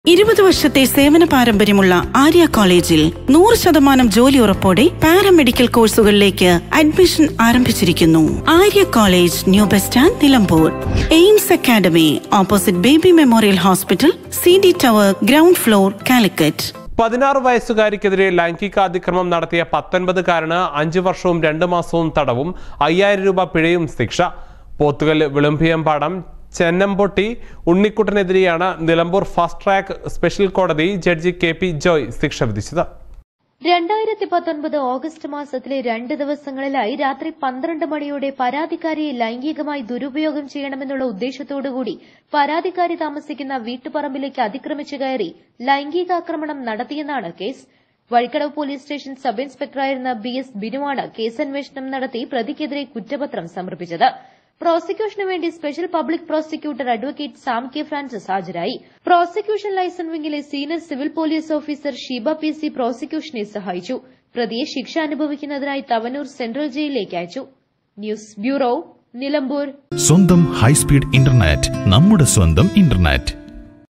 20 വർഷത്തെ സേവന പാരമ്പര്യമുള്ള ആര്യ കോളേജിൽ 100% ജോലി ഉറപ്പോടെ പാരാമെഡിക്കൽ കോഴ്സുകളിലേക്ക് അഡ്മിഷൻ ആരംഭിച്ചിരിക്കുന്നു. Arya college, new bus stand, Nilambur. AIMS academy, opposite baby memorial hospital, CD tower, ground floor, Calicut. 16 വയസ്സുകാരിക്കെതിരെ ലൈംഗികാതിക്രമം നടത്തിയ 19കാരന് 5 വർഷവും 2 മാസവും തടവും 5000 രൂപ പിഴയും ശിക്ഷ. പോത്തുകൽ വിളമ്പിയമ്പാടം ചെന്നംപൊട്ടി ഉണ്ണിക്കുട്ടനെതിരെയാണ് നിലമ്പൂർ ഫാസ്റ്റ് ട്രാക്ക് സ്പെഷ്യൽ കോടതി ജഡ്ജി KP ജോയ് ശിക്ഷ വിധിച്ചത്. 2019 ഓഗസ്റ്റ് മാസത്തിലെ 2 ദിവസങ്ങളിലായി രാത്രി 12 മണിയോടെ പരാതിക്കാരിയെ ലൈംഗികമായി ദുരുപയോഗം ചെയ്യണമെന്നുള്ള ഉദ്ദേശത്തോടുകൂടി പരാതിക്കാരി താമസിക്കുന്ന വീട്ടുപറമ്പിലേക്ക് അതിക്രമിച്ചു കയറി ലൈംഗികാക്രമണം നടത്തിയെന്നാണ് കേസ്. വഴിക്കടവ് പോലീസ് സ്റ്റേഷൻ സബ് ഇൻസ്പെക്ടറായിരുന്ന BS ബിനുവാണ് കേസന്വേഷണം നടത്തി പ്രതിക്കെതിരെ കുറ്റപത്രം സമർപ്പിച്ചത്. പ്രോസിക്യൂഷനു വേണ്ടി special public prosecutor advocate Sam K Francis ഹാജരായി. പ്രോസിക്യൂഷൻ ലൈസൻസ് വിംഗിലെ senior civil police officer Sheeba PC പ്രോസിക്യൂഷനെ സഹായിച്ചു. പ്രതിയെ ശിക്ഷ അനുഭവിക്കുന്നതിനായി തവനൂർ സെൻട്രൽ ജയിലിലേക്ക് അയച്ചു. News bureau, Nilambur. സ്വന്തം ഹൈസ്പീഡ് ഇന്റർനെറ്റ്, നമ്മുടെ സ്വന്തം ഇന്റർനെറ്റ്.